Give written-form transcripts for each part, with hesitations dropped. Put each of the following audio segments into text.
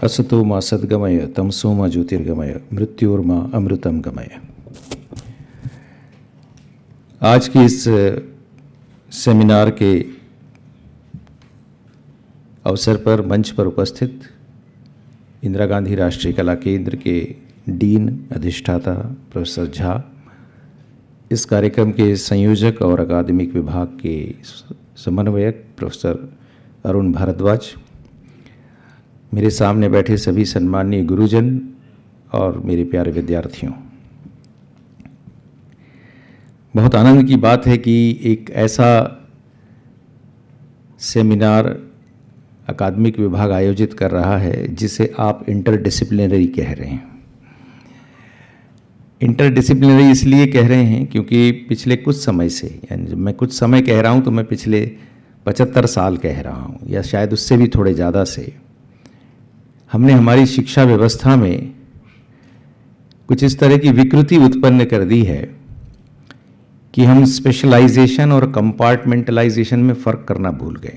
असतो मा सद्गमय तमसो मा ज्योतिर्गमय मृत्योर्मा अमृतम गमय। आज की इस सेमिनार के अवसर पर मंच पर उपस्थित इंदिरा गांधी राष्ट्रीय कला केंद्र के डीन अधिष्ठाता प्रोफेसर झा, इस कार्यक्रम के संयोजक और अकादमिक विभाग के समन्वयक प्रोफेसर अरुण भारद्वाज, मेरे सामने बैठे सभी सम्माननीय गुरुजन और मेरे प्यारे विद्यार्थियों, बहुत आनंद की बात है कि एक ऐसा सेमिनार अकादमिक विभाग आयोजित कर रहा है जिसे आप इंटरडिसिप्लिनरी कह रहे हैं। इंटरडिसिप्लिनरी इसलिए कह रहे हैं क्योंकि पिछले कुछ समय से, यानी जब मैं कुछ समय कह रहा हूं तो मैं पिछले 75 साल कह रहा हूं या शायद उससे भी थोड़े ज़्यादा से, हमने हमारी शिक्षा व्यवस्था में कुछ इस तरह की विकृति उत्पन्न कर दी है कि हम स्पेशलाइजेशन और कंपार्टमेंटलाइजेशन में फ़र्क करना भूल गए।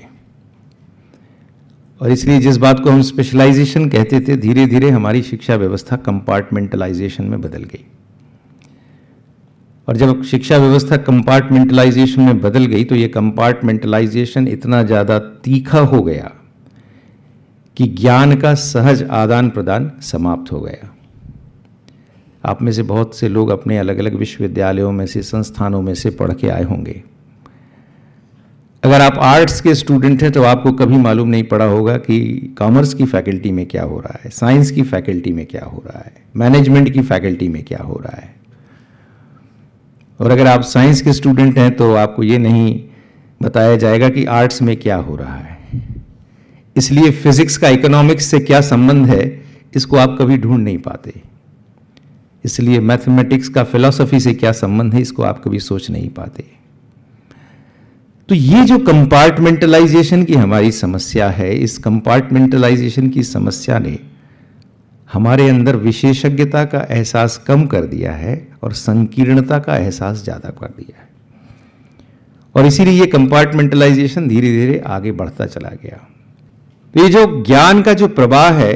और इसलिए जिस बात को हम स्पेशलाइजेशन कहते थे, धीरे धीरे हमारी शिक्षा व्यवस्था कंपार्टमेंटलाइजेशन में बदल गई। और जब शिक्षा व्यवस्था कंपार्टमेंटलाइजेशन में बदल गई तो ये कंपार्टमेंटलाइजेशन इतना ज़्यादा तीखा हो गया कि ज्ञान का सहज आदान प्रदान समाप्त हो गया। आप में से बहुत से लोग अपने अलग अलग विश्वविद्यालयों में से, संस्थानों में से पढ़ के आए होंगे। अगर आप आर्ट्स के स्टूडेंट हैं तो आपको कभी मालूम नहीं पड़ा होगा कि कॉमर्स की फैकल्टी में क्या हो रहा है, साइंस की फैकल्टी में क्या हो रहा है, मैनेजमेंट की फैकल्टी में क्या हो रहा है। और अगर आप साइंस के स्टूडेंट हैं तो आपको ये नहीं बताया जाएगा कि आर्ट्स में क्या हो रहा है। इसलिए फिजिक्स का इकोनॉमिक्स से क्या संबंध है, इसको आप कभी ढूंढ नहीं पाते। इसलिए मैथमेटिक्स का फिलॉसफी से क्या संबंध है, इसको आप कभी सोच नहीं पाते। तो ये जो कंपार्टमेंटलाइजेशन की हमारी समस्या है, इस कंपार्टमेंटलाइजेशन की समस्या ने हमारे अंदर विशेषज्ञता का एहसास कम कर दिया है और संकीर्णता का एहसास ज़्यादा कर दिया है। और इसीलिए ये कंपार्टमेंटलाइजेशन धीरे धीरे आगे बढ़ता चला गया। तो ये जो ज्ञान का जो प्रवाह है,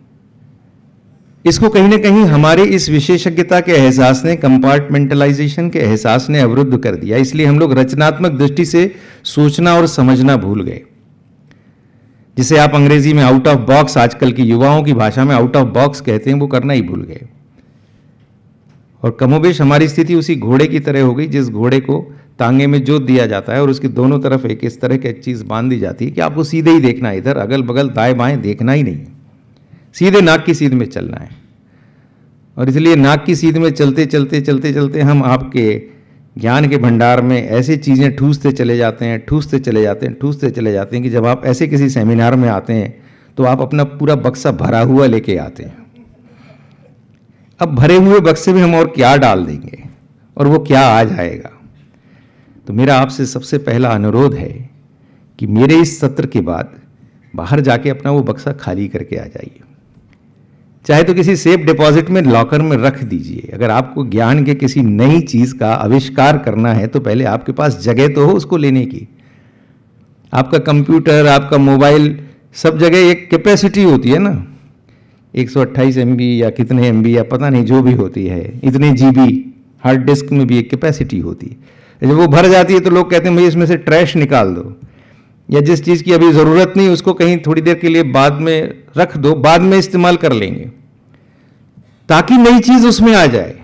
इसको कहीं ना कहीं हमारे इस विशेषज्ञता के एहसास ने, कंपार्टमेंटलाइजेशन के एहसास ने अवरुद्ध कर दिया। इसलिए हम लोग रचनात्मक दृष्टि से सोचना और समझना भूल गए, जिसे आप अंग्रेजी में आउट ऑफ बॉक्स, आजकल की युवाओं की भाषा में आउट ऑफ बॉक्स कहते हैं, वो करना ही भूल गए। और कमोबेश हमारी स्थिति उसी घोड़े की तरह हो गई जिस घोड़े को तांगे में जोत दिया जाता है और उसकी दोनों तरफ एक इस तरह की चीज़ बांध दी जाती है कि आपको सीधे ही देखना है, इधर अगल बगल दाएं बाएं देखना ही नहीं है, सीधे नाक की सीध में चलना है। और इसलिए नाक की सीध में चलते चलते चलते चलते हम आपके ज्ञान के भंडार में ऐसी चीज़ें ठूसते चले जाते हैं, ठूसते चले जाते हैं, ठूसते चले जाते हैं कि जब आप ऐसे किसी सेमिनार में आते हैं तो आप अपना पूरा बक्सा भरा हुआ लेके आते हैं। अब भरे हुए बक्से में हम और क्या डाल देंगे और वो क्या आ जाएगा। तो मेरा आपसे सबसे पहला अनुरोध है कि मेरे इस सत्र के बाद बाहर जाके अपना वो बक्सा खाली करके आ जाइए। चाहे तो किसी सेफ डिपॉजिट में, लॉकर में रख दीजिए। अगर आपको ज्ञान के किसी नई चीज़ का आविष्कार करना है तो पहले आपके पास जगह तो हो उसको लेने की। आपका कंप्यूटर, आपका मोबाइल, सब जगह एक कैपेसिटी होती है ना, 128 MB या कितने MB या पता नहीं जो भी होती है, इतने GB हार्ड डिस्क में भी एक कैपेसिटी होती है। जब वो भर जाती है तो लोग कहते हैं भाई इसमें से ट्रैश निकाल दो, या जिस चीज़ की अभी ज़रूरत नहीं उसको कहीं थोड़ी देर के लिए बाद में रख दो, बाद में इस्तेमाल कर लेंगे, ताकि नई चीज़ उसमें आ जाए।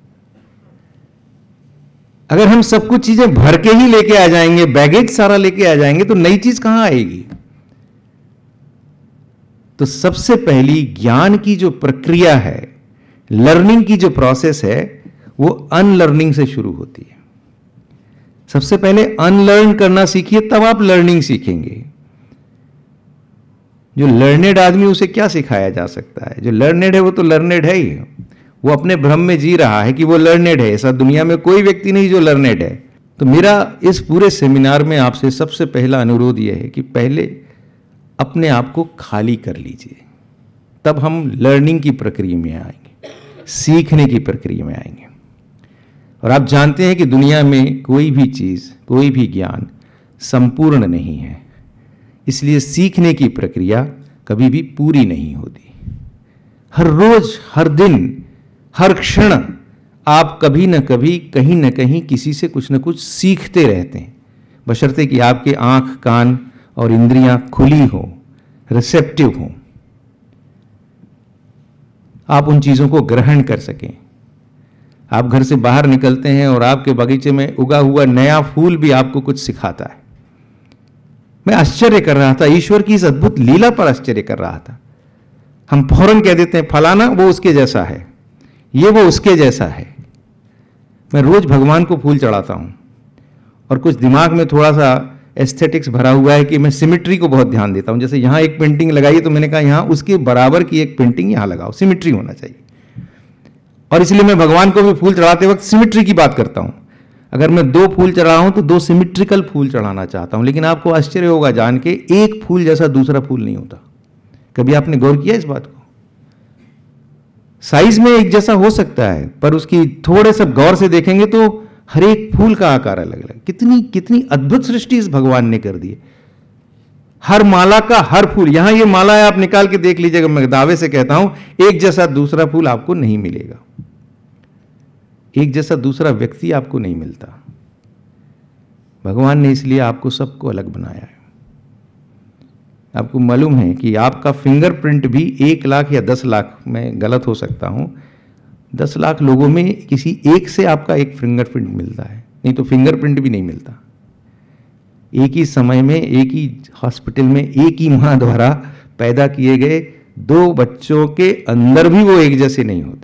अगर हम सब कुछ चीज़ें भर के ही लेके आ जाएंगे, बैगेज सारा लेके आ जाएंगे, तो नई चीज़ कहाँ आएगी। तो सबसे पहली ज्ञान की जो प्रक्रिया है, लर्निंग की जो प्रोसेस है, वो अनलर्निंग से शुरू होती है। सबसे पहले अनलर्न करना सीखिए, तब आप लर्निंग सीखेंगे। जो लर्नेड आदमी, उसे क्या सिखाया जा सकता है। जो लर्नेड है वो तो लर्नेड है ही, वो अपने भ्रम में जी रहा है कि वो लर्नेड है। ऐसा दुनिया में कोई व्यक्ति नहीं जो लर्नेड है। तो मेरा इस पूरे सेमिनार में आपसे सबसे पहला अनुरोध यह है कि पहले अपने आप को खाली कर लीजिए, तब हम लर्निंग की प्रक्रिया में आएंगे, सीखने की प्रक्रिया में आएंगे। और आप जानते हैं कि दुनिया में कोई भी चीज़, कोई भी ज्ञान संपूर्ण नहीं है, इसलिए सीखने की प्रक्रिया कभी भी पूरी नहीं होती। हर रोज, हर दिन, हर क्षण आप कभी न कभी, कहीं न कहीं किसी से कुछ न कुछ सीखते रहते हैं, बशर्ते कि आपके आंख, कान और इंद्रियां खुली हो, रिसेप्टिव हो, आप उन चीज़ों को ग्रहण कर सकें। आप घर से बाहर निकलते हैं और आपके बगीचे में उगा हुआ नया फूल भी आपको कुछ सिखाता है। मैं आश्चर्य कर रहा था, ईश्वर की इस अद्भुत लीला पर आश्चर्य कर रहा था। हम फौरन कह देते हैं फलाना वो उसके जैसा है, ये वो उसके जैसा है। मैं रोज भगवान को फूल चढ़ाता हूं और कुछ दिमाग में थोड़ा सा एस्थेटिक्स भरा हुआ है कि मैं सिमिट्री को बहुत ध्यान देता हूं। जैसे यहां एक पेंटिंग लगाई है तो मैंने कहा यहां उसके बराबर की एक पेंटिंग यहां लगाओ, सिमिट्री होना चाहिए। और इसलिए मैं भगवान को भी फूल चढ़ाते वक्त सिमिट्री की बात करता हूं। अगर मैं 2 फूल चढ़ा हूं तो 2 सिमिट्रिकल फूल चढ़ाना चाहता हूं। लेकिन आपको आश्चर्य होगा जान के, एक फूल जैसा दूसरा फूल नहीं होता। कभी आपने गौर किया इस बात को? साइज में एक जैसा हो सकता है, पर उसकी थोड़े से गौर से देखेंगे तो हर एक फूल का आकार अलग अलग। कितनी कितनी अद्भुत सृष्टि इस भगवान ने कर दी है। हर माला का हर फूल, यहां ये माला है, आप निकाल के देख लीजिएगा, मैं दावे से कहता हूं एक जैसा दूसरा फूल आपको नहीं मिलेगा, एक जैसा दूसरा व्यक्ति आपको नहीं मिलता। भगवान ने इसलिए आपको सबको अलग बनाया है। आपको मालूम है कि आपका फिंगरप्रिंट भी 1 लाख या 10 लाख, मैं गलत हो सकता हूं, 10 लाख लोगों में किसी एक से आपका एक फिंगरप्रिंट मिलता है, नहीं तो फिंगरप्रिंट भी नहीं मिलता। एक ही समय में, एक ही हॉस्पिटल में, एक ही मां द्वारा पैदा किए गए 2 बच्चों के अंदर भी वो एक जैसे नहीं होते।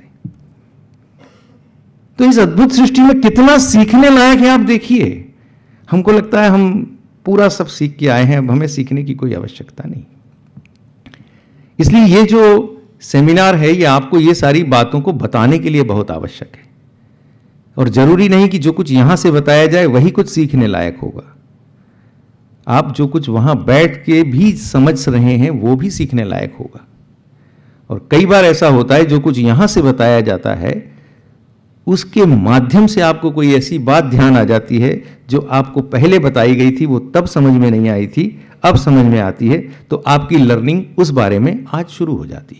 तो इस अद्भुत सृष्टि में कितना सीखने लायक है आप देखिए। हमको लगता है हम पूरा सब सीख के आए हैं, अब हमें सीखने की कोई आवश्यकता नहीं। इसलिए ये जो सेमिनार है ये आपको ये सारी बातों को बताने के लिए बहुत आवश्यक है। और जरूरी नहीं कि जो कुछ यहां से बताया जाए वही कुछ सीखने लायक होगा। आप जो कुछ वहां बैठ के भी समझ रहे हैं वो भी सीखने लायक होगा। और कई बार ऐसा होता है जो कुछ यहां से बताया जाता है उसके माध्यम से आपको कोई ऐसी बात ध्यान आ जाती है जो आपको पहले बताई गई थी, वो तब समझ में नहीं आई थी, अब समझ में आती है, तो आपकी लर्निंग उस बारे में आज शुरू हो जाती है।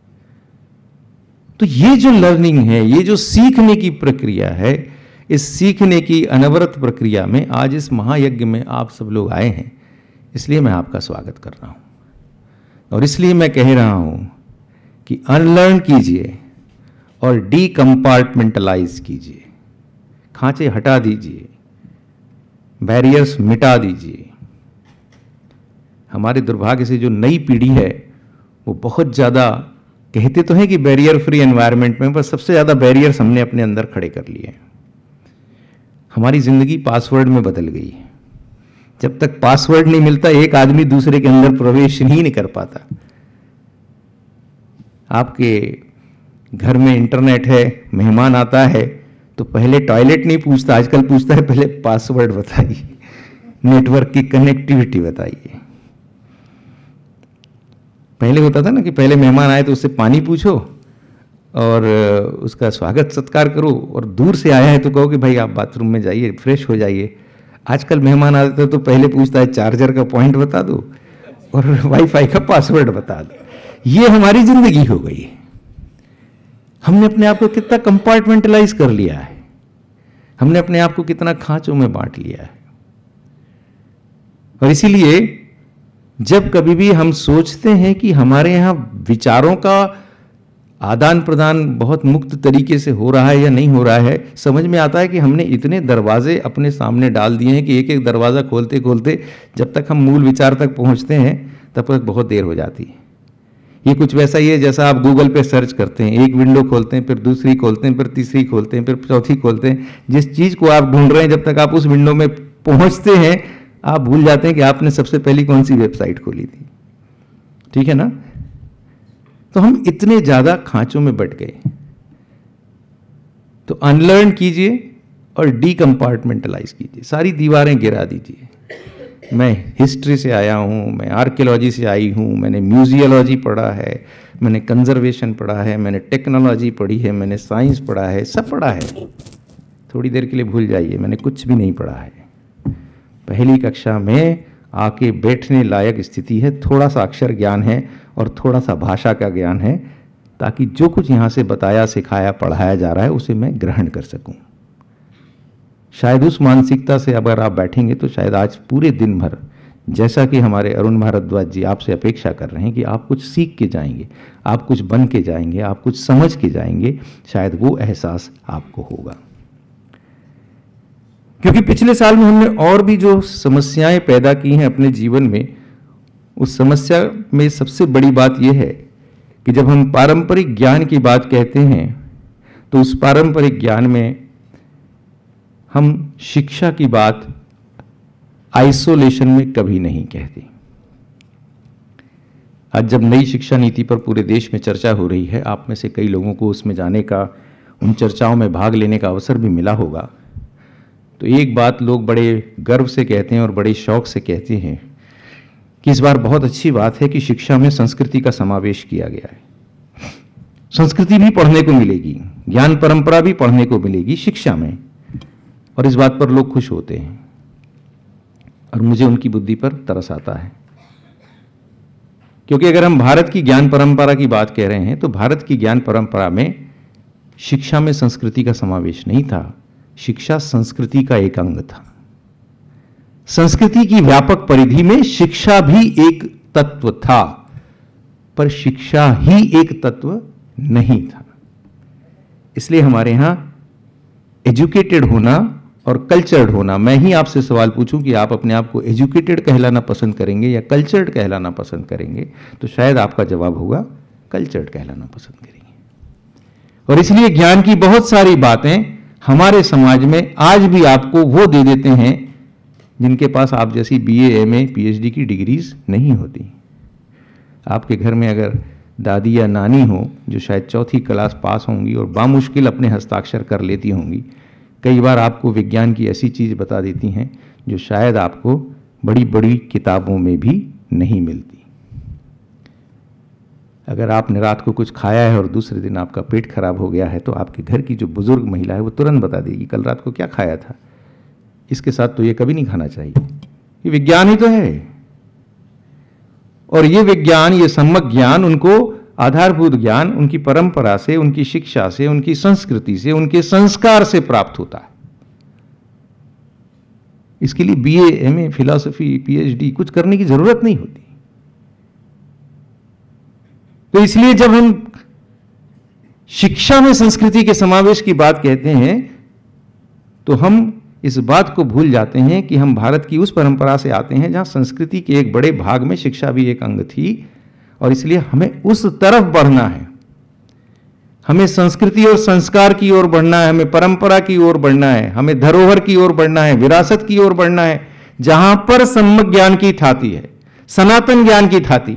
तो ये जो लर्निंग है, ये जो सीखने की प्रक्रिया है, इस सीखने की अनवरत प्रक्रिया में आज इस महायज्ञ में आप सब लोग आए हैं, इसलिए मैं आपका स्वागत कर रहा हूं। और इसलिए मैं कह रहा हूं कि अनलर्न कीजिए और डीकंपार्टमेंटलाइज कीजिए, खांचे हटा दीजिए, बैरियर्स मिटा दीजिए। हमारे दुर्भाग्य से जो नई पीढ़ी है वो बहुत ज़्यादा, कहते तो हैं कि बैरियर फ्री एनवायरनमेंट में, पर सबसे ज़्यादा बैरियर्स हमने अपने अंदर खड़े कर लिए हैं। हमारी ज़िंदगी पासवर्ड में बदल गई है। जब तक पासवर्ड नहीं मिलता एक आदमी दूसरे के अंदर प्रवेश ही नहीं कर पाता। आपके घर में इंटरनेट है, मेहमान आता है तो पहले टॉयलेट नहीं पूछता, आजकल पूछता है पहले पासवर्ड बताइए, नेटवर्क की कनेक्टिविटी बताइए। पहले होता था ना कि पहले मेहमान आए तो उससे पानी पूछो और उसका स्वागत सत्कार करो, और दूर से आया है तो कहो कि भाई आप बाथरूम में जाइए, फ्रेश हो जाइए। आजकल मेहमान आते तो पहले पूछता है चार्जर का पॉइंट बता दो और वाईफाई का पासवर्ड बता दो। ये हमारी जिंदगी हो गई है। हमने अपने आप को कितना कंपार्टमेंटलाइज कर लिया है, हमने अपने आप को कितना खांचों में बांट लिया है। और इसीलिए जब कभी भी हम सोचते हैं कि हमारे यहाँ विचारों का आदान प्रदान बहुत मुक्त तरीके से हो रहा है या नहीं हो रहा है, समझ में आता है कि हमने इतने दरवाजे अपने सामने डाल दिए हैं कि एक एक दरवाज़ा खोलते खोलते जब तक हम मूल विचार तक पहुँचते हैं तब तक बहुत देर हो जाती है। ये कुछ वैसा ही है जैसा आप गूगल पे सर्च करते हैं, एक विंडो खोलते हैं, फिर दूसरी खोलते हैं, फिर तीसरी खोलते हैं, फिर चौथी खोलते हैं। जिस चीज़ को आप ढूंढ रहे हैं जब तक आप उस विंडो में पहुंचते हैं आप भूल जाते हैं कि आपने सबसे पहली कौन सी वेबसाइट खोली थी। ठीक है ना? तो हम इतने ज़्यादा खांचों में बट गए। तो अनलर्न कीजिए और डीकंपार्टमेंटलाइज कीजिए, सारी दीवारें गिरा दीजिए। मैं हिस्ट्री से आया हूँ, मैं आर्कियोलॉजी से आई हूँ, मैंने म्यूजियोलॉजी पढ़ा है, मैंने कंजर्वेशन पढ़ा है, मैंने टेक्नोलॉजी पढ़ी है, मैंने साइंस पढ़ा है, सब पढ़ा है। थोड़ी देर के लिए भूल जाइए, मैंने कुछ भी नहीं पढ़ा है। पहली कक्षा में आके बैठने लायक स्थिति है, थोड़ा सा अक्षर ज्ञान है और थोड़ा सा भाषा का ज्ञान है, ताकि जो कुछ यहाँ से बताया, सिखाया, पढ़ाया जा रहा है उसे मैं ग्रहण कर सकूं। शायद उस मानसिकता से अगर आप बैठेंगे तो शायद आज पूरे दिन भर, जैसा कि हमारे अरुण भारद्वाज जी आपसे अपेक्षा कर रहे हैं कि आप कुछ सीख के जाएंगे, आप कुछ बन के जाएंगे, आप कुछ समझ के जाएंगे, शायद वो एहसास आपको होगा। क्योंकि पिछले साल में हमने और भी जो समस्याएं पैदा की हैं अपने जीवन में, उस समस्या में सबसे बड़ी बात यह है कि जब हम पारंपरिक ज्ञान की बात कहते हैं तो उस पारंपरिक ज्ञान में हम शिक्षा की बात आइसोलेशन में कभी नहीं कहते। आज जब नई शिक्षा नीति पर पूरे देश में चर्चा हो रही है, आप में से कई लोगों को उसमें जाने का, उन चर्चाओं में भाग लेने का अवसर भी मिला होगा, तो एक बात लोग बड़े गर्व से कहते हैं और बड़े शौक से कहते हैं कि इस बार बहुत अच्छी बात है कि शिक्षा में संस्कृति का समावेश किया गया है। संस्कृति भी पढ़ने को मिलेगी, ज्ञान परंपरा भी पढ़ने को मिलेगी शिक्षा में, और इस बात पर लोग खुश होते हैं और मुझे उनकी बुद्धि पर तरस आता है। क्योंकि अगर हम भारत की ज्ञान परंपरा की बात कह रहे हैं तो भारत की ज्ञान परंपरा में शिक्षा में संस्कृति का समावेश नहीं था। शिक्षा संस्कृति का एक अंग था। संस्कृति की व्यापक परिधि में शिक्षा भी एक तत्व था, पर शिक्षा ही एक तत्व नहीं था। इसलिए हमारे यहां एजुकेटेड होना और कल्चर्ड होना, मैं ही आपसे सवाल पूछूं कि आप अपने आप को एजुकेटेड कहलाना पसंद करेंगे या कल्चर्ड कहलाना पसंद करेंगे, तो शायद आपका जवाब होगा कल्चर्ड कहलाना पसंद करेंगे। और इसलिए ज्ञान की बहुत सारी बातें हमारे समाज में आज भी आपको वो दे देते हैं जिनके पास आप जैसी BA, MA, PhD की डिग्रीज नहीं होती। आपके घर में अगर दादी या नानी हो जो शायद 4th क्लास पास होंगी और बामुश्किल अपने हस्ताक्षर कर लेती होंगी, कई बार आपको विज्ञान की ऐसी चीज़ बता देती हैं जो शायद आपको बड़ी बड़ी किताबों में भी नहीं मिलती। अगर आपने रात को कुछ खाया है और दूसरे दिन आपका पेट खराब हो गया है तो आपके घर की जो बुजुर्ग महिला है वो तुरंत बता देगी कल रात को क्या खाया था, इसके साथ तो ये कभी नहीं खाना चाहिए। ये विज्ञान ही तो है। और ये विज्ञान, ये सम्यक ज्ञान उनको आधारभूत ज्ञान उनकी परंपरा से, उनकी शिक्षा से, उनकी संस्कृति से, उनके संस्कार से प्राप्त होता है। इसके लिए BA, MA, फिलॉसफी, PhD कुछ करने की जरूरत नहीं होती। तो इसलिए जब हम शिक्षा में संस्कृति के समावेश की बात कहते हैं तो हम इस बात को भूल जाते हैं कि हम भारत की उस परंपरा से आते हैं जहां संस्कृति के एक बड़े भाग में शिक्षा भी एक अंग थी, और इसलिए हमें उस तरफ बढ़ना है। हमें संस्कृति और संस्कार की ओर बढ़ना है, हमें परंपरा की ओर बढ़ना है, हमें धरोहर की ओर बढ़ना है, विरासत की ओर बढ़ना है, जहां पर सम्यक ज्ञान की थाती है, सनातन ज्ञान की थाती।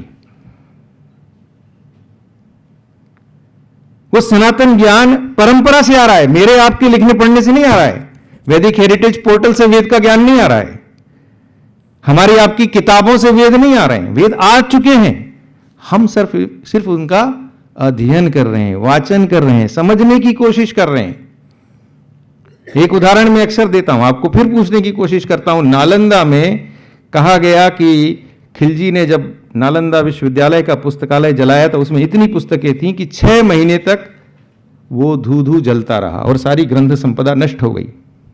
वो सनातन ज्ञान परंपरा से आ रहा है, मेरे आपके लिखने पढ़ने से नहीं आ रहा है। वैदिक हेरिटेज पोर्टल से वेद का ज्ञान नहीं आ रहा है, हमारी आपकी किताबों से वेद नहीं आ रहे हैं। वेद आ चुके हैं, हम सिर्फ उनका अध्ययन कर रहे हैं, वाचन कर रहे हैं, समझने की कोशिश कर रहे हैं। एक उदाहरण मैं अक्सर देता हूं, आपको फिर पूछने की कोशिश करता हूं। नालंदा में कहा गया कि खिलजी ने जब नालंदा विश्वविद्यालय का पुस्तकालय जलाया तो उसमें इतनी पुस्तकें थीं कि 6 महीने तक वो धू धू जलता रहा और सारी ग्रंथ संपदा नष्ट हो गई।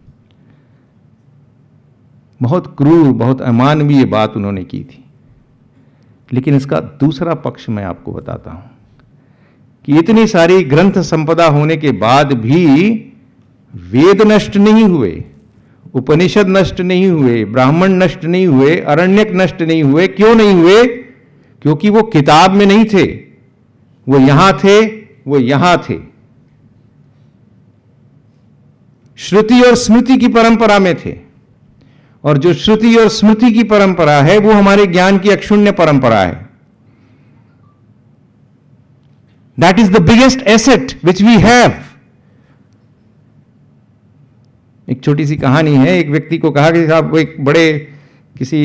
बहुत क्रूर, बहुत अमानवीय बात उन्होंने की थी। लेकिन इसका दूसरा पक्ष मैं आपको बताता हूं कि इतनी सारी ग्रंथ संपदा होने के बाद भी वेद नष्ट नहीं हुए, उपनिषद नष्ट नहीं हुए, ब्राह्मण नष्ट नहीं हुए, अरण्यक नष्ट नहीं हुए। क्यों नहीं हुए? क्योंकि वो किताब में नहीं थे, वो यहां थे, वो यहां थे, श्रुति और स्मृति की परंपरा में थे। और जो श्रुति और स्मृति की परंपरा है वो हमारे ज्ञान की अक्षुण्य परंपरा है। That is the biggest asset which we have. एक छोटी सी कहानी है। एक व्यक्ति को कहा कि साहब वो एक बड़े किसी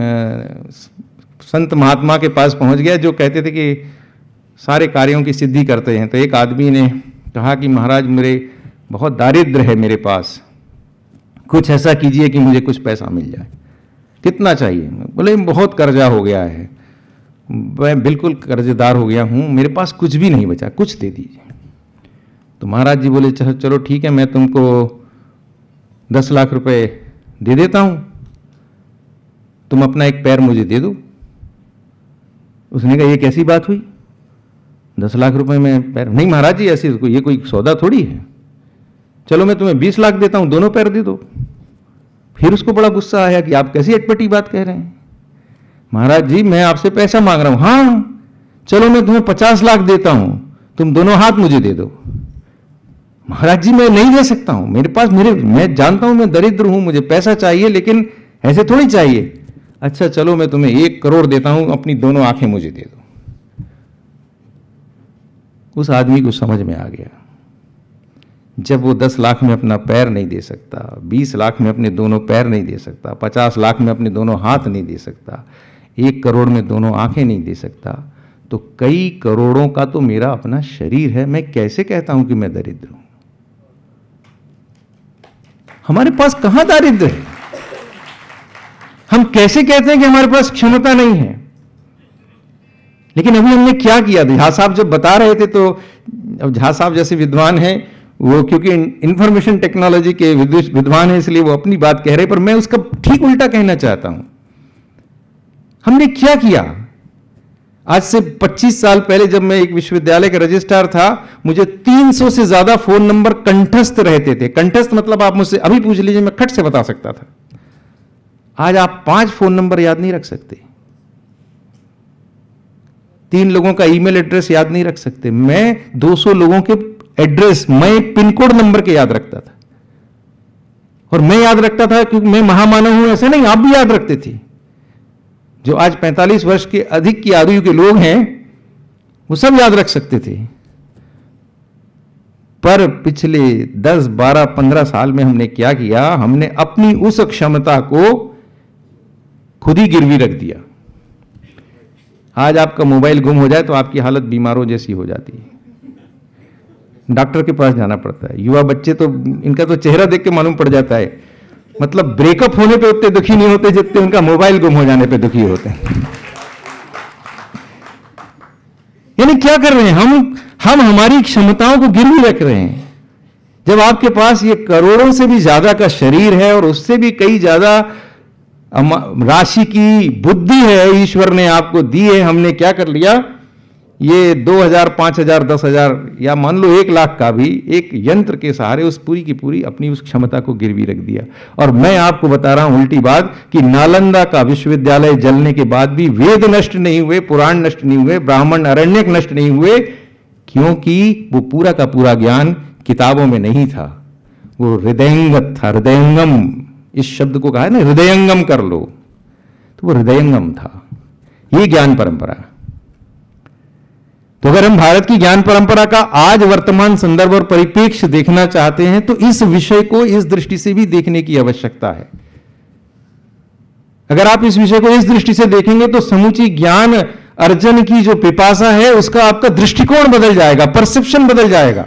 संत महात्मा के पास पहुंच गया जो कहते थे कि सारे कार्यों की सिद्धि करते हैं। तो एक आदमी ने कहा कि महाराज मेरे बहुत दारिद्र्य है, मेरे पास कुछ ऐसा कीजिए कि मुझे कुछ पैसा मिल जाए। कितना चाहिए? बोले बहुत कर्जा हो गया है। मैं बिल्कुल कर्जदार हो गया हूँ, मेरे पास कुछ भी नहीं बचा, कुछ दे दीजिए। तो महाराज जी बोले चलो ठीक है, मैं तुमको 10 लाख रुपए दे देता हूँ, तुम अपना एक पैर मुझे दे दो। उसने कहा ये कैसी बात हुई, 10 लाख रुपए में पैर? नहीं महाराज जी, ऐसी ये कोई सौदा थोड़ी है, चलो मैं तुम्हें 20 लाख देता हूं, दोनों पैर दे दो। फिर उसको बड़ा गुस्सा आया कि आप कैसी अटपटी बात कह रहे हैं, महाराज जी मैं आपसे पैसा मांग रहा हूं। हाँ चलो मैं तुम्हें 50 लाख देता हूं, तुम दोनों हाथ मुझे दे दो। महाराज जी मैं नहीं दे सकता हूं, मेरे पास मैं जानता हूं मैं दरिद्र हूं, मुझे पैसा चाहिए, लेकिन ऐसे थोड़ी चाहिए। अच्छा चलो मैं तुम्हें 1 करोड़ देता हूं, अपनी दोनों आंखें मुझे दे दो। उस आदमी को समझ में आ गया, जब वो 10 लाख में अपना पैर नहीं दे सकता, 20 लाख में अपने दोनों पैर नहीं दे सकता, 50 लाख में अपने दोनों हाथ नहीं दे सकता, 1 करोड़ में दोनों आंखें नहीं दे सकता, तो कई करोड़ों का तो मेरा अपना शरीर है, मैं कैसे कहता हूं कि मैं दरिद्र हूं? हमारे पास कहां दारिद्र है? हम कैसे कहते हैं कि हमारे पास क्षमता नहीं है? लेकिन अभी हमने क्या किया? झा साहब जब बता रहे थे, तो अब झा साहब जैसे विद्वान हैं, वो क्योंकि इंफॉर्मेशन टेक्नोलॉजी के विद्वान हैं, इसलिए वो अपनी बात कह रहे, पर मैं उसका ठीक उल्टा कहना चाहता हूं। हमने क्या किया? आज से 25 साल पहले जब मैं एक विश्वविद्यालय का रजिस्ट्रार था, मुझे 300 से ज्यादा फोन नंबर कंठस्थ रहते थे। कंठस्थ मतलब आप मुझसे अभी पूछ लीजिए, मैं खट से बता सकता था। आज आप 5 फोन नंबर याद नहीं रख सकते, 3 लोगों का ईमेल एड्रेस याद नहीं रख सकते। मैं 200 लोगों के एड्रेस, मैं पिन कोड नंबर के याद रखता था, और मैं याद रखता था क्योंकि मैं महामानव हूं ऐसे नहीं, आप भी याद रखते थे। जो आज 45 वर्ष के अधिक की आयु के लोग हैं वो सब याद रख सकते थे, पर पिछले 10, 12, 15 साल में हमने क्या किया? हमने अपनी उस क्षमता को खुद ही गिरवी रख दिया। आज आपका मोबाइल गुम हो जाए तो आपकी हालत बीमारों जैसी हो जाती है, डॉक्टर के पास जाना पड़ता है। युवा बच्चे तो इनका तो चेहरा देख के मालूम पड़ जाता है, मतलब ब्रेकअप होने पे उतने दुखी नहीं होते जितने उनका मोबाइल गुम हो जाने पे दुखी होते हैं। यानी क्या कर रहे हैं हम हमारी क्षमताओं को गिरवी रख रहे हैं। जब आपके पास ये करोड़ों से भी ज्यादा का शरीर है और उससे भी कई ज्यादा राशि की बुद्धि है ईश्वर ने आपको दी है, हमने क्या कर लिया? ये 2000, 5000, 10,000 या मान लो 1 लाख का भी एक यंत्र के सहारे उस पूरी की पूरी अपनी उस क्षमता को गिरवी रख दिया। और मैं आपको बता रहा हूं उल्टी बात कि नालंदा का विश्वविद्यालय जलने के बाद भी वेद नष्ट नहीं हुए, पुराण नष्ट नहीं हुए, ब्राह्मण अरण्यक नष्ट नहीं हुए, क्योंकि वो पूरा का पूरा ज्ञान किताबों में नहीं था, वो हृदयंगत था। हृदयंगम इस शब्द को कहा है ना, हृदयंगम कर लो, तो वो हृदयंगम था। ये ज्ञान परंपरा। तो अगर हम भारत की ज्ञान परंपरा का आज वर्तमान संदर्भ और परिप्रेक्ष्य देखना चाहते हैं तो इस विषय को इस दृष्टि से भी देखने की आवश्यकता है। अगर आप इस विषय को इस दृष्टि से देखेंगे तो समूची ज्ञान अर्जन की जो पिपासा है उसका आपका दृष्टिकोण बदल जाएगा, परसेप्शन बदल जाएगा।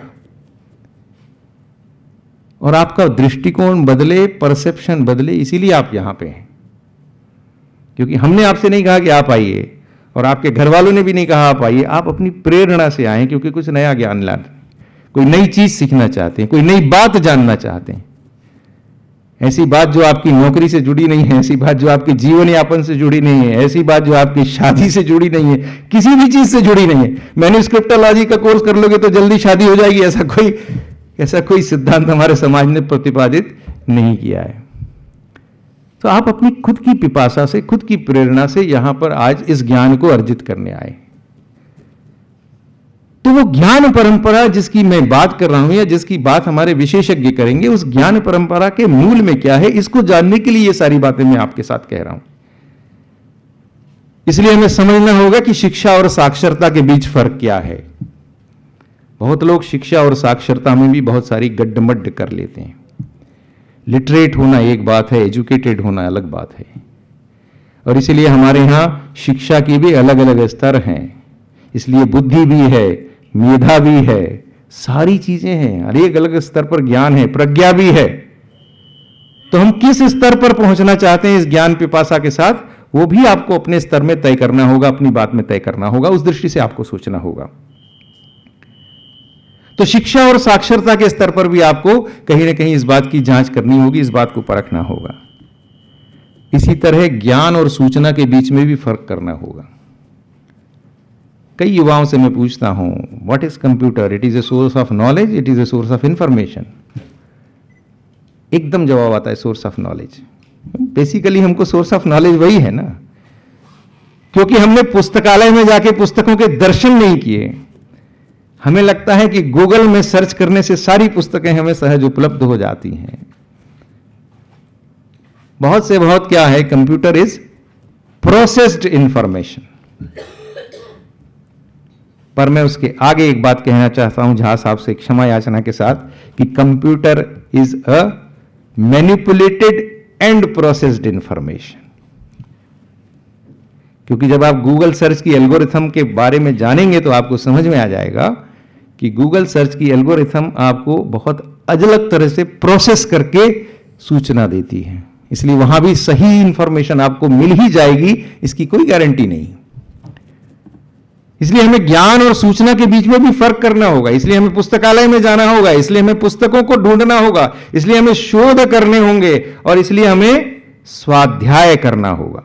और आपका दृष्टिकोण बदले, परसेप्शन बदले, इसीलिए आप यहां पे हैं। क्योंकि हमने आपसे नहीं कहा कि आप आइए, और आपके घर वालों ने भी नहीं कहा आप आइए, आप अपनी प्रेरणा से आए, क्योंकि कुछ नया ज्ञान लाना, कोई नई चीज सीखना चाहते हैं, कोई नई बात जानना चाहते हैं। ऐसी बात जो आपकी नौकरी से जुड़ी नहीं है, ऐसी बात जो आपके जीवन यापन से जुड़ी नहीं है, ऐसी बात जो आपकी शादी से जुड़ी नहीं है, किसी भी चीज से जुड़ी नहीं है। मैन्युस्क्रिप्टोलॉजी का कोर्स कर लोगे तो जल्दी शादी हो जाएगी, ऐसा कोई सिद्धांत हमारे समाज ने प्रतिपादित नहीं किया है। तो आप अपनी खुद की पिपासा से, खुद की प्रेरणा से यहां पर आज इस ज्ञान को अर्जित करने आए। तो वो ज्ञान परंपरा जिसकी मैं बात कर रहा हूं या जिसकी बात हमारे विशेषज्ञ करेंगे, उस ज्ञान परंपरा के मूल में क्या है, इसको जानने के लिए ये सारी बातें मैं आपके साथ कह रहा हूं। इसलिए हमें समझना होगा कि शिक्षा और साक्षरता के बीच फर्क क्या है। बहुत लोग शिक्षा और साक्षरता में भी बहुत सारी गड्ढमड्ढ कर लेते हैं। लिटरेट होना एक बात है, एजुकेटेड होना अलग बात है। और इसीलिए हमारे यहां शिक्षा की भी अलग अलग स्तर हैं। इसलिए बुद्धि भी है, मेधा भी है, सारी चीजें हैं, अलग अलग स्तर पर ज्ञान है, प्रज्ञा भी है। तो हम किस स्तर पर पहुंचना चाहते हैं इस ज्ञान पिपासा के साथ, वो भी आपको अपने स्तर में तय करना होगा, अपनी बात में तय करना होगा, उस दृष्टि से आपको सोचना होगा। तो शिक्षा और साक्षरता के स्तर पर भी आपको कहीं ना कहीं इस बात की जांच करनी होगी, इस बात को परखना होगा। इसी तरह ज्ञान और सूचना के बीच में भी फर्क करना होगा। कई युवाओं से मैं पूछता हूं, what is computer? It is a source of knowledge, it is a source of information. एकदम जवाब आता है सोर्स ऑफ नॉलेज। बेसिकली हमको सोर्स ऑफ नॉलेज वही है ना, क्योंकि हमने पुस्तकालय में जाके पुस्तकों के दर्शन नहीं किए। हमें लगता है कि गूगल में सर्च करने से सारी पुस्तकें हमें सहज उपलब्ध हो जाती हैं। बहुत से बहुत क्या है, कंप्यूटर इज प्रोसेस्ड इंफॉर्मेशन। पर मैं उसके आगे एक बात कहना चाहता हूं झा साहब से क्षमा याचना के साथ, कि computer is a manipulated and processed information. क्योंकि जब आप गूगल सर्च की एल्गोरिथम के बारे में जानेंगे तो आपको समझ में आ जाएगा कि गूगल सर्च की एल्गोरिथम आपको बहुत अलग तरह से प्रोसेस करके सूचना देती है, इसलिए वहां भी सही इंफॉर्मेशन आपको मिल ही जाएगी, इसकी कोई गारंटी नहीं। इसलिए हमें ज्ञान और सूचना के बीच में भी फर्क करना होगा, इसलिए हमें पुस्तकालय में जाना होगा, इसलिए हमें पुस्तकों को ढूंढना होगा, इसलिए हमें शोध करने होंगे, और इसलिए हमें स्वाध्याय करना होगा।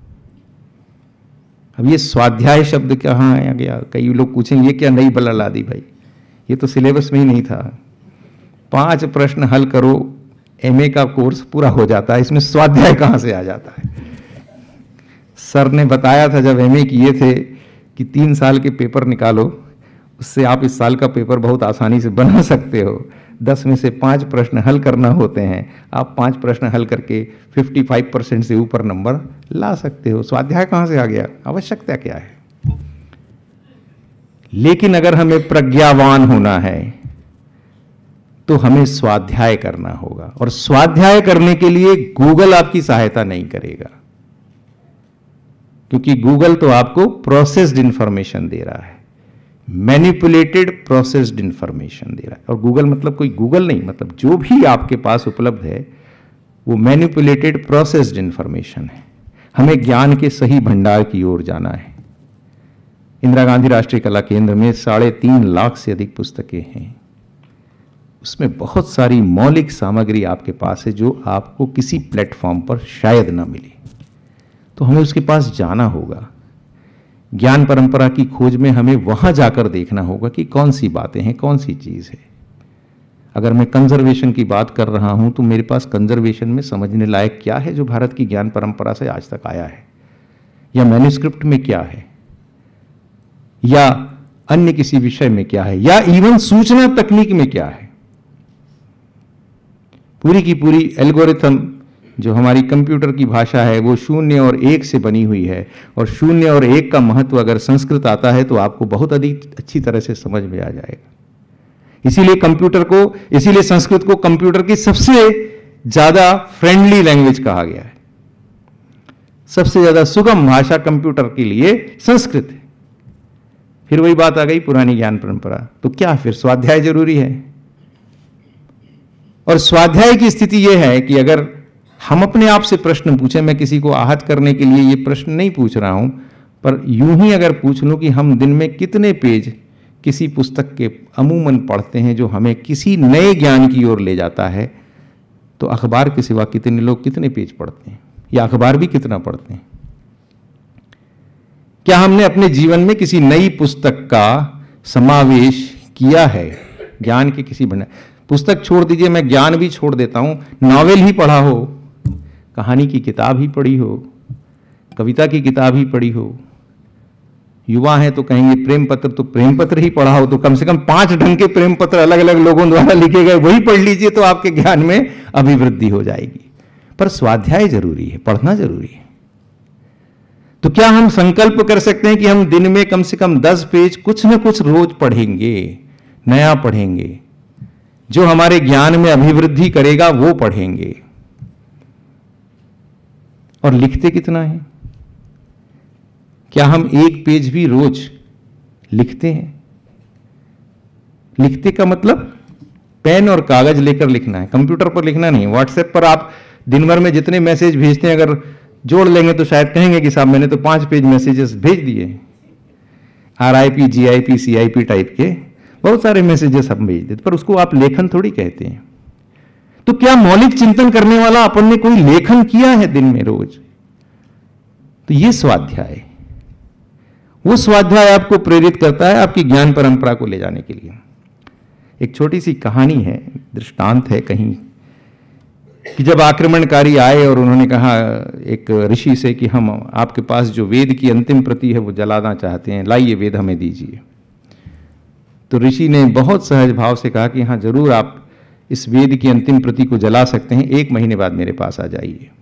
अब ये स्वाध्याय शब्द कहां आ गया? कई लोग पूछेंगे ये क्या नई बला ला दी भाई, ये तो सिलेबस में ही नहीं था। 5 प्रश्न हल करो, एमए का कोर्स पूरा हो जाता है, इसमें स्वाध्याय कहां से आ जाता है? सर ने बताया था जब एमए किए थे कि 3 साल के पेपर निकालो, उससे आप इस साल का पेपर बहुत आसानी से बना सकते हो। 10 में से 5 प्रश्न हल करना होते हैं, आप 5 प्रश्न हल करके 55% से ऊपर नंबर ला सकते हो। स्वाध्याय कहां से आ गया? आवश्यकता क्या है? लेकिन अगर हमें प्रज्ञावान होना है तो हमें स्वाध्याय करना होगा, और स्वाध्याय करने के लिए गूगल आपकी सहायता नहीं करेगा, क्योंकि गूगल तो आपको प्रोसेस्ड इंफॉर्मेशन दे रहा है, मैनिपुलेटेड प्रोसेस्ड इंफॉर्मेशन दे रहा है। और गूगल मतलब कोई गूगल नहीं, मतलब जो भी आपके पास उपलब्ध है वो मैनिपुलेटेड प्रोसेस्ड इंफॉर्मेशन है। हमें ज्ञान के सही भंडार की ओर जाना है। इंदिरा गांधी राष्ट्रीय कला केंद्र में 3.5 लाख से अधिक पुस्तकें हैं, उसमें बहुत सारी मौलिक सामग्री आपके पास है जो आपको किसी प्लेटफॉर्म पर शायद ना मिले, तो हमें उसके पास जाना होगा। ज्ञान परंपरा की खोज में हमें वहां जाकर देखना होगा कि कौन सी बातें हैं, कौन सी चीज है। अगर मैं कंजर्वेशन की बात कर रहा हूं तो मेरे पास कंजर्वेशन में समझने लायक क्या है जो भारत की ज्ञान परंपरा से आज तक आया है, या मैन्युस्क्रिप्ट में क्या है, या अन्य किसी विषय में क्या है, या इवन सूचना तकनीक में क्या है। पूरी की पूरी एल्गोरिथम जो हमारी कंप्यूटर की भाषा है वो 0 और 1 से बनी हुई है, और 0 और 1 का महत्व अगर संस्कृत आता है तो आपको बहुत अधिक अच्छी तरह से समझ में आ जाएगा। इसीलिए संस्कृत को कंप्यूटर की सबसे ज्यादा फ्रेंडली लैंग्वेज कहा गया है। सबसे ज्यादा सुगम भाषा कंप्यूटर के लिए संस्कृत है। फिर वही बात आ गई पुरानी ज्ञान परंपरा, तो क्या फिर स्वाध्याय जरूरी है? और स्वाध्याय की स्थिति यह है कि अगर हम अपने आप से प्रश्न पूछें, मैं किसी को आहत करने के लिए ये प्रश्न नहीं पूछ रहा हूं, पर यूं ही अगर पूछ लूं कि हम दिन में कितने पेज किसी पुस्तक के अमूमन पढ़ते हैं जो हमें किसी नए ज्ञान की ओर ले जाता है, तो अखबार के सिवा कितने लोग कितने पेज पढ़ते हैं, या अखबार भी कितना पढ़ते हैं? क्या हमने अपने जीवन में किसी नई पुस्तक का समावेश किया है? ज्ञान के किसी पुस्तक छोड़ दीजिए, मैं ज्ञान भी छोड़ देता हूं, नॉवेल ही पढ़ा हो, कहानी की किताब ही पढ़ी हो, कविता की किताब ही पढ़ी हो, युवा हैं तो कहेंगे प्रेम पत्र, तो प्रेम पत्र ही पढ़ा हो, तो कम से कम 5 ढंग के प्रेम पत्र अलग अलग लोगों द्वारा लिखे गए वही पढ़ लीजिए, तो आपके ज्ञान में अभिवृद्धि हो जाएगी। पर स्वाध्याय जरूरी है, पढ़ना जरूरी है। तो क्या हम संकल्प कर सकते हैं कि हम दिन में कम से कम 10 पेज कुछ न कुछ रोज पढ़ेंगे, नया पढ़ेंगे, जो हमारे ज्ञान में अभिवृद्धि करेगा वो पढ़ेंगे? और लिखते कितना है? क्या हम 1 पेज भी रोज लिखते हैं? लिखते का मतलब पेन और कागज लेकर लिखना है, कंप्यूटर पर लिखना नहीं। व्हाट्सएप पर आप दिन भर में जितने मैसेज भेजते हैं, अगर जोड़ लेंगे तो शायद कहेंगे कि साहब मैंने तो 5 पेज मैसेजेस भेज दिए, RIP GIP CIP टाइप के बहुत सारे मैसेजेस हम भेज देते, पर उसको आप लेखन थोड़ी कहते हैं। तो क्या मौलिक चिंतन करने वाला अपन ने कोई लेखन किया है दिन में रोज? तो ये स्वाध्याय, वो स्वाध्याय आपको प्रेरित करता है आपकी ज्ञान परंपरा को ले जाने के लिए। एक छोटी सी कहानी है, दृष्टांत है कहीं, कि जब आक्रमणकारी आए और उन्होंने कहा एक ऋषि से कि हम आपके पास जो वेद की अंतिम प्रति है वो जलाना चाहते हैं, लाइए वेद हमें दीजिए। तो ऋषि ने बहुत सहज भाव से कहा कि हाँ जरूर आप इस वेद की अंतिम प्रति को जला सकते हैं, 1 महीने बाद मेरे पास आ जाइए।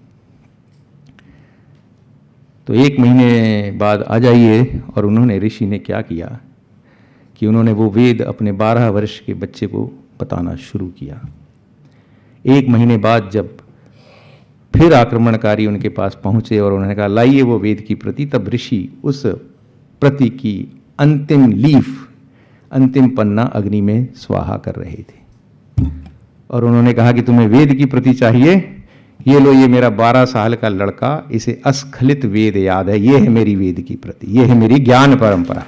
तो 1 महीने बाद आ जाइए, और उन्होंने, ऋषि ने क्या किया कि उन्होंने वो वेद अपने 12 वर्ष के बच्चे को बताना शुरू किया। 1 महीने बाद जब फिर आक्रमणकारी उनके पास पहुंचे और उन्होंने कहा लाइए वो वेद की प्रति, तब ऋषि उस प्रति की अंतिम लीफ, अंतिम पन्ना अग्नि में स्वाहा कर रहे थे। और उन्होंने कहा कि तुम्हें वेद की प्रति चाहिए, ये लो, ये मेरा 12 साल का लड़का, इसे अस्खलित वेद याद है, ये है मेरी वेद की प्रति, ये है मेरी ज्ञान परंपरा।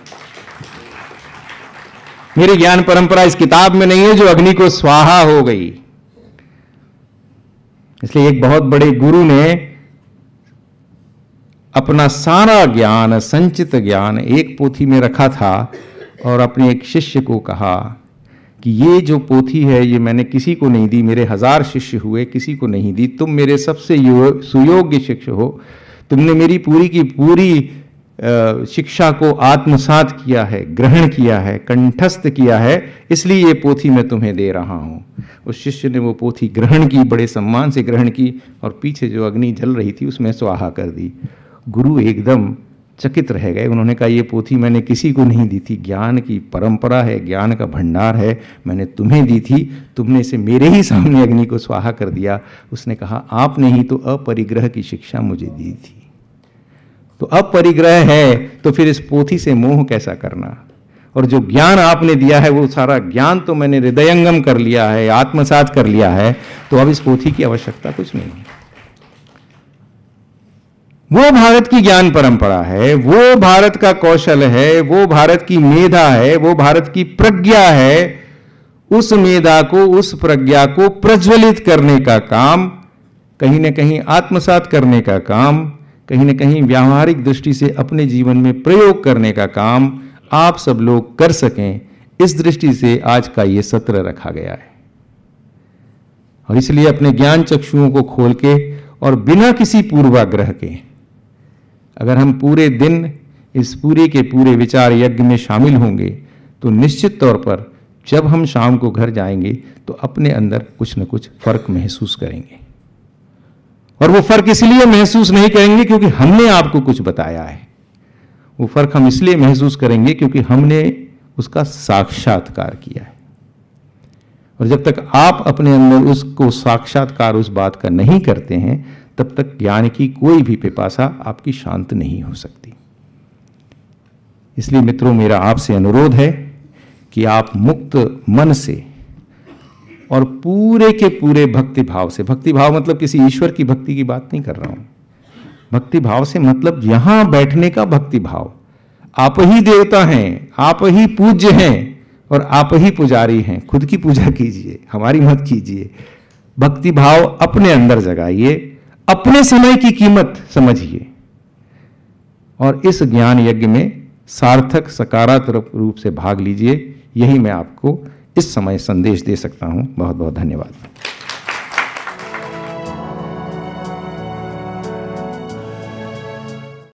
मेरी ज्ञान परंपरा इस किताब में नहीं है जो अग्नि को स्वाहा हो गई। इसलिए एक बहुत बड़े गुरु ने अपना सारा ज्ञान, संचित ज्ञान एक पोथी में रखा था और अपने एक शिष्य को कहा कि ये जो पोथी है ये मैंने किसी को नहीं दी, मेरे 1000 शिष्य हुए, किसी को नहीं दी, तुम मेरे सबसे सुयोग्य शिष्य हो, तुमने मेरी पूरी की पूरी शिक्षा को आत्मसात किया है, ग्रहण किया है, कंठस्थ किया है, इसलिए ये पोथी मैं तुम्हें दे रहा हूँ। उस शिष्य ने वो पोथी ग्रहण की, बड़े सम्मान से ग्रहण की, और पीछे जो अग्नि जल रही थी उसमें स्वाहा कर दी। गुरु एकदम चकित रह गए। उन्होंने कहा ये पोथी मैंने किसी को नहीं दी थी, ज्ञान की परंपरा है, ज्ञान का भंडार है, मैंने तुम्हें दी थी, तुमने इसे मेरे ही सामने अग्नि को स्वाहा कर दिया। उसने कहा आपने ही तो अपरिग्रह की शिक्षा मुझे दी थी। तो अपरिग्रह है तो फिर इस पोथी से मोह कैसा करना? और जो ज्ञान आपने दिया है वो सारा ज्ञान तो मैंने हृदयंगम कर लिया है, आत्मसात कर लिया है, तो अब इस पोथी की आवश्यकता कुछ नहीं है। वो भारत की ज्ञान परंपरा है, वो भारत का कौशल है, वो भारत की मेधा है, वो भारत की प्रज्ञा है। उस मेधा को, उस प्रज्ञा को प्रज्वलित करने का काम, कहीं न कहीं आत्मसात करने का काम, कहीं न कहीं व्यावहारिक दृष्टि से अपने जीवन में प्रयोग करने का काम आप सब लोग कर सकें, इस दृष्टि से आज का ये सत्र रखा गया है। और इसलिए अपने ज्ञान चक्षुओं को खोल के और बिना किसी पूर्वाग्रह के अगर हम पूरे दिन इस पूरे के पूरे विचार यज्ञ में शामिल होंगे तो निश्चित तौर पर जब हम शाम को घर जाएंगे तो अपने अंदर कुछ न कुछ फर्क महसूस करेंगे। और वो फर्क इसलिए महसूस नहीं करेंगे क्योंकि हमने आपको कुछ बताया है, वो फर्क हम इसलिए महसूस करेंगे क्योंकि हमने उसका साक्षात्कार किया है। और जब तक आप अपने अंदर उसको साक्षात्कार उस बात का नहीं करते हैं तब तक ज्ञान की कोई भी पिपासा आपकी शांत नहीं हो सकती। इसलिए मित्रों, मेरा आपसे अनुरोध है कि आप मुक्त मन से और पूरे के पूरे भक्ति भाव से, भक्ति भाव मतलब किसी ईश्वर की भक्ति की बात नहीं कर रहा हूं, भक्ति भाव से मतलब यहां बैठने का भक्ति भाव, आप ही देवता हैं, आप ही पूज्य हैं और आप ही पुजारी हैं, खुद की पूजा कीजिए, हमारी मत कीजिए। भक्ति भाव अपने अंदर जगाइए, अपने समय की कीमत समझिए और इस ज्ञान यज्ञ में सार्थक सकारात्मक रूप से भाग लीजिए। यही मैं आपको इस समय संदेश दे सकता हूं। बहुत बहुत धन्यवाद।